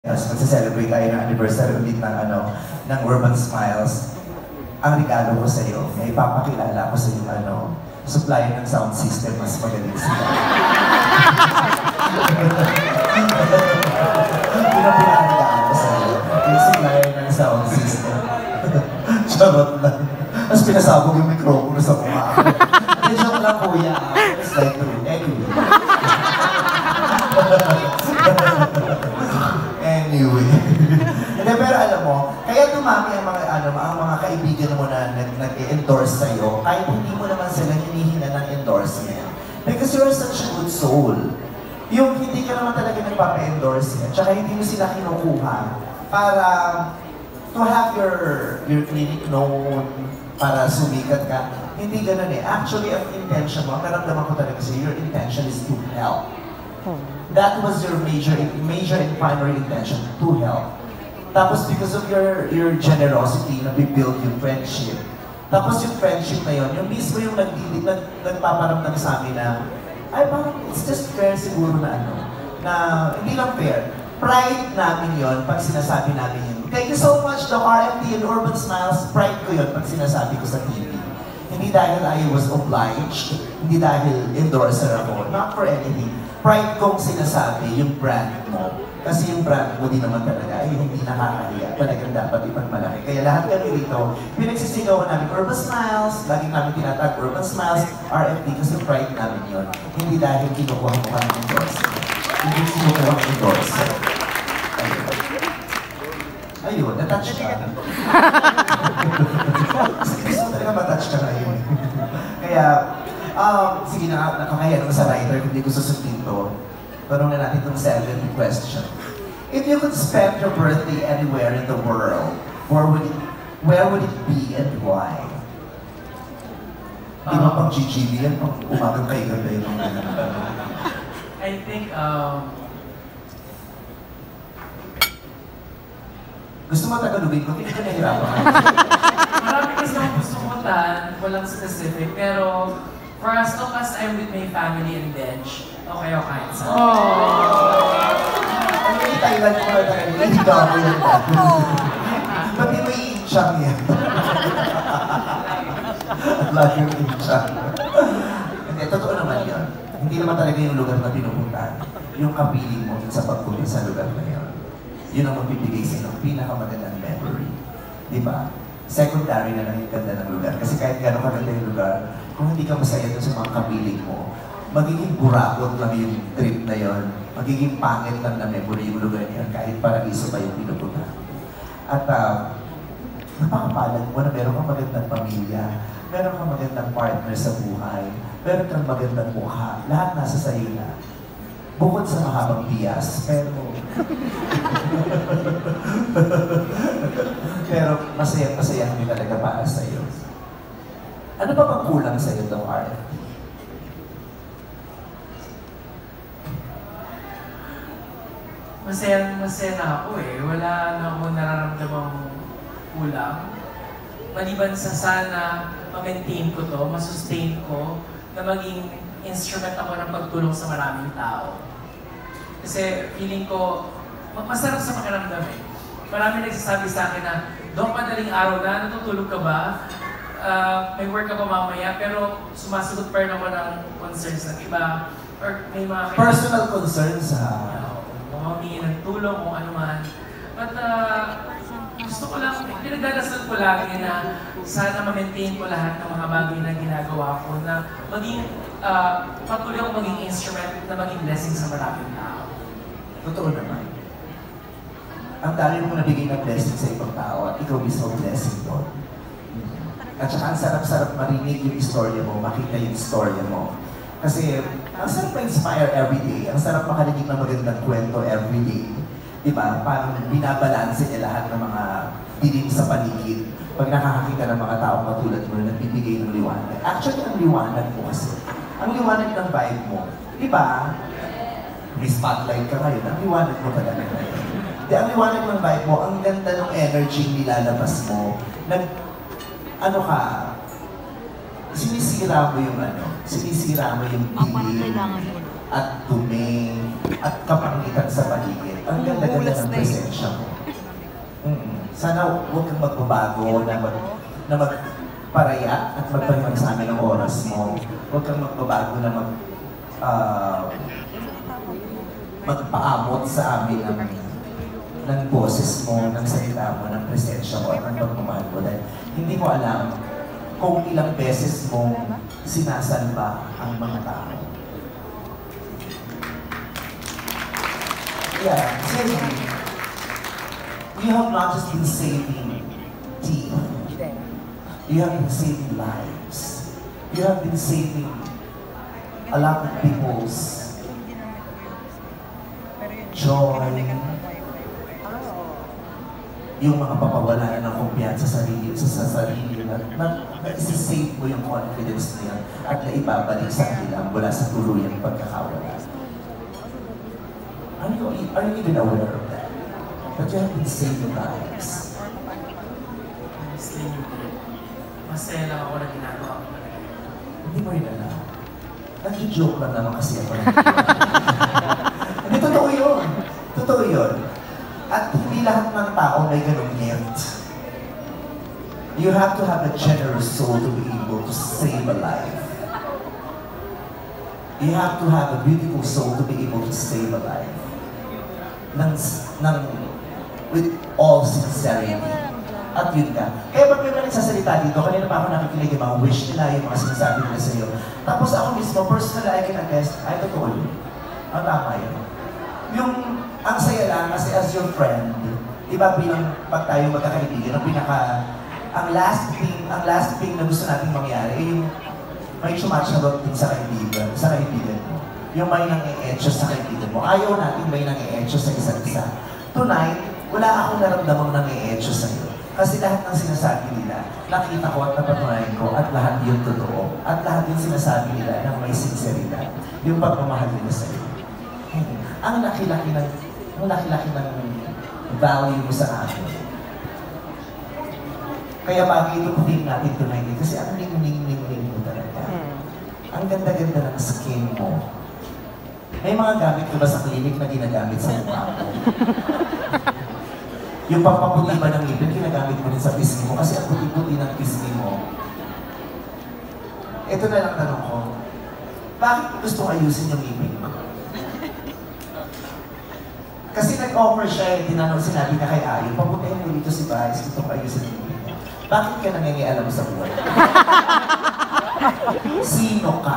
Magse-celebrate tayo ng anniversary ulit ng Urban Smiles. Ang regalo ko sa iyo, may ipapakilala ko sa iyo supplier ng sound system, mas magaling sila. Yun ang pinakaregalo ko sa iyo, yung supplier ng sound system. Charot lang. Tapos pinasabog yung microphone sa mukha. Joke lang kuya, it's like true. Anyway. Pero alam mo, kaya dumami ang mga kaibigan mo na nag-endorse sa'yo, kahit hindi mo naman sila hinihina ng endorsement. Because you're such a good soul. Yung hindi ka naman talaga nagpapa-endorse yan, tsaka hindi mo sila kinukuha para to have your clinic known, para sumikat ka. Hindi ganun eh. Actually, ang intention mo, ang naramdaman ko talaga sa'yo, your intention is to help. That was your major and primary intention, to help. Tapos because of your generosity, nabibuild yung friendship. Tapos yung friendship na yun, yung mismo yung nagpaparamdam sa amin na, ay parang it's just fair siguro na na hindi lang fair. Pride namin yun pag sinasabi namin yun. Thank you so much, the RFT and Urban Smiles. Pride ko yun pag sinasabi ko sa TV. Hindi dahil I was obliged, hindi dahil endorser ako, not for anything. Pride kong sinasabi yung brand mo. Kasi yung brand mo din naman talaga ay hindi nakakahiya. Talagang dapat ipagmalaki. Kaya lahat kami dito, pinagsisigawan namin Urban Smiles, lagi namin tinatag Urban Smiles, RFT, kasi pride namin yun. Hindi dahil kinukuha mo ka ng endorser. Hindi kinukuha ng endorser. Ayun, natouch ka. Kasi gusto mo talaga matouch ka ngayon. Kaya, sige na, nakakaya naman sa writer, hindi ko susundin to. Tanong na natin itong 7th question. If you could spend your birthday anywhere in the world, where would it be and why? Di ba pang GGB yan, pang umagang kayo ganda yung mga I think, gusto mo tagalugin ko, hindi ka nahirapan. marami kasi akong gusto puntahan, walang specific, pero for as long as I'm with my family and bench, okay ako kahit saan. Ano yung Thailand mo na tayo? Hindi ka ako yung pati may inchang yan. Lagi yung inchang. Hindi, totoo naman yun. Hindi naman talaga yung lugar na pinupuntahan. Yung kapiling mo sa pagpunta sa lugar na yun. Yun ang magbibigay sa ng pinakamagandang memory. Di ba? Secondary na lang yung ganda ng lugar. Kasi kahit gano'ng kaganda yung lugar, kung hindi ka masaya doon sa mga kapiling mo, magiging burakot lang yung trip na yon, magiging pangit lang na memory yung lugar niya, kahit paraiso pa yung pinupunta. At napakapalad mo na meron kang magandang pamilya, meron kang magandang partner sa buhay, meron kang magandang mukha, lahat nasa sayo na. Bukod sa mahabang biyas, pero masaya kami talaga para sa iyo. Ano pa bang kulang sa iyo daw, RFT? Masaya na ako eh. Wala na akong nararamdamang kulang. Maliban sa sana ma-maintain ko to, ma-sustain ko, na maging instrument ako ng pagtulong sa maraming tao. Kasi feeling ko, masarap sa pakiramdam eh. Marami nagsasabi sa akin na, Dok, madaling araw na, natutulog ka ba? May work ako mamaya, pero sumasagot pa rin ako ng concerns ng iba. Or may mga personal concerns ha? Humingi ng tulong kung ano man. But gusto ko lang, pinagdadasal ko lagi na sana ma-maintain ko lahat ng mga bagay na ginagawa ko, na maging patuloy akong maging instrument na maging blessing sa maraming tao. Totoo naman. Ang dami mo nabigay ng blessing sa ibang tao at ikaw mismo blessing doon. At saka ang sarap-sarap marinig yung istorya mo, makita yung istorya mo. Kasi ang sarap ma-inspire everyday, ang sarap makarinig ng magandang kwento everyday. Diba? Parang binabalanse niya lahat ng mga dilim sa paligid pag nakakakita ng mga taong katulad mo na nagbibigay ng liwanag. Actually, ang liwanag mo kasi, ang liwanag ng vibe mo, diba? May spotlight ka ngayon, ang liwanag mo talaga ngayon. Ang liwanag ng vibe mo, ang ganda ng energy nilalabas mo, sinisira mo yung sinisira mo yung dilim at dumi at kapangitan sa paligid. Ang ganda-ganda ng presensya mo. Sana huwag kang magbabago na magparaya at magpalimang sa amin ng oras mo. Huwag kang magbabago na magpaamot sa amin ng boses mo, ng salita mo, ng presensya mo, at ng pagmamahal mo. Dahil hindi mo alam kung ilang beses mo sinasalba ang mga tao. Yeah, seriously. You have not just been saving teeth. You have been saving lives. You have been saving a lot of people's joy, yung mga papawala na ng kumpiyansa sa sarili na isi-save mo yung confidence niya at naibabalik sa kanila mula sa tuluyang pagkakawala. Are you even aware of that? That you have been saving lives? Honestly, masaya lang ako na ginagawa ko. Hindi mo rin alam. Nag-joke lang naman kasi ako. Hindi, totoo yun. Totoo yun. At hindi lahat ng tao may ganung gift. You have to have a generous soul to be able to save a life. You have to have a beautiful soul to be able to save a life. With all sincerity. At yun ka. Kaya pag may mga nagsasalita dito, kanina pa ako nakikinig yung mga wish nila, yung mga sinasabi nila sa'yo. Tapos ako mismo, personally, I can attest, ay totoo yun. Ang tama yun. Yung, ang saya lang, kasi as your friend, di ba bilang pag tayo magkakaibigan, ang last thing na gusto natin mangyari, ay yung may sumatsagot din sa kaibigan mo. Yung may nang-e-etcho sa kaibigan mo. Ayaw natin may nang-e-etcho sa isa't isa. Tonight, wala akong naramdamang nang-e-etcho sa'yo. Kasi lahat ng sinasabi nila, nakita ko at napatunayan ko at lahat yung totoo. At lahat yung sinasabi nila ng may sinseridad. Yung pagmamahal nila sa'yo. Ang laki-laki ng value mo sa akin. Kaya bagay ito putin natin tonight kasi ang ning-ning-ning-ning mo talaga. Ang ganda-ganda ng skin mo. May mga gamit ko ba sa clinic na ginagamit sa mukha ko? Yung pampaputi ba ng ngipin, ginagamit mo rin sa pisngi mo kasi ang puti-puti ng pisngi mo. Ito na lang tanong ko. Bakit gusto mong ayusin yung ngipin mo? Kasi nag-offer siya, sinabi na kay Ayo, pagpuntahin mo dito si Vice, gusto kong ayusin yung ngipin mo. Bakit ka nangyayalam sa buhay? Sino ka?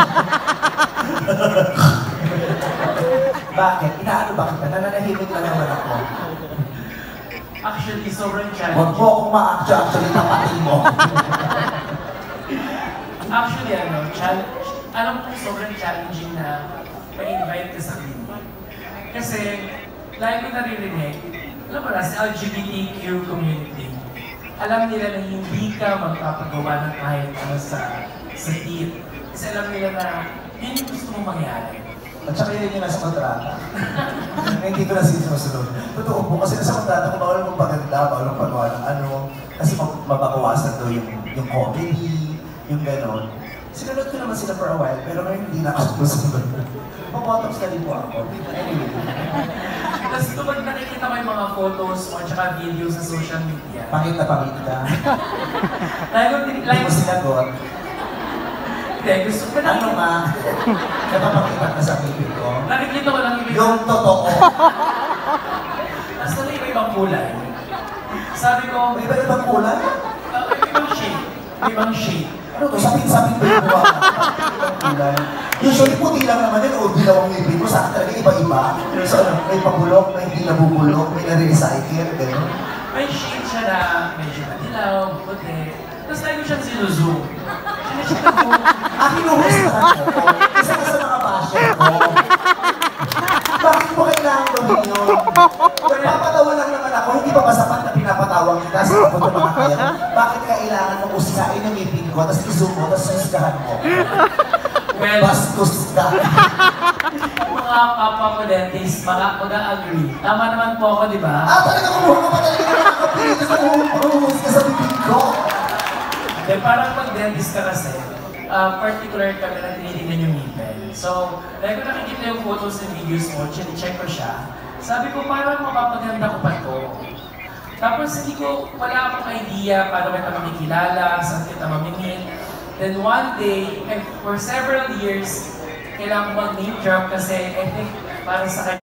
Bakit? Inaano ba kita? Nananahimik lang naman ako. Actually, sobrang challenging. Huwag mo akong ma-actually tapatin mo. Actually, alam ko sobrang challenging na ma-invite ka sa clinic. Kasi, lagi ko naririnig, alam mo na, sa LGBTQ community, alam nila na hindi ka magpapagawa ng kahit ano sa teeth. Kasi alam nila na yun yung gusto mong mangyari. At saka yun yung nasa kontrata. Na hindi ko na sinusunod. Totoo po, kasi nasa kontrata ko bawal mong paganda, bawal mong pagawa ng ano, kasi mababawasan daw yung comedy, yung gano'n. Sinunod ko naman sila for a while, pero ngayon hindi na ako susunod. Pag-botox na rin po ako. Anyway. Tapos kapag nakikita ko yung mga photos mo at saka videos sa social media. Pangit na pangit ka. Hindi mo sinagot. Hindi, gusto ko Ano nga? Napapakita ka sa bibig ko? Nakikita ko lang yung totoo. Tapos na ibang kulay. Sabi ko, May iba-ibang kulay? may ibang shade. May ibang shade. Ano to? Sapin-sapin ba yung buwan? Ibang kulay. Usually puti lang naman yun o dilaw ang ngipin mo. Sa akin talaga iba-iba. So may pabulok, may hindi nabubulok, may nare-recycle, gano'n. May shade siya na medyo madilaw, puti. Tapos lagi ko siyang sinuzoom. Sinecheck ko. Hinuhustahan ko. Isa ka sa mga passion ko. Bakit mo kailangan gawin yun? Nagpapatawa lang naman ako, hindi pa ba sapat na pinapatawang kita sa kapag ng mga kaya? Bakit kailangan mong usisain yung ngipin ko, tapos i-zoom mo, tapos susgahan mo? Well, bastos ka. mga papa ko dentist, mag-agree. Tama naman po ako, di ba? Talaga kumuha ka pa talaga ng mga kapilito sa kumuhus ka sa bibig ko. Okay, parang pag-dentist ka kasi, particular kami na tinitingnan yung ngipin. So, dahil ko nakikita yung photos and videos mo, check ko siya. Sabi ko, parang mapapaganda ko pa to. Tapos wala akong idea paano kita makikilala, saan kita mamimit. Then one day, and for several years, kailangan ko mag-name drop kasi I think para sa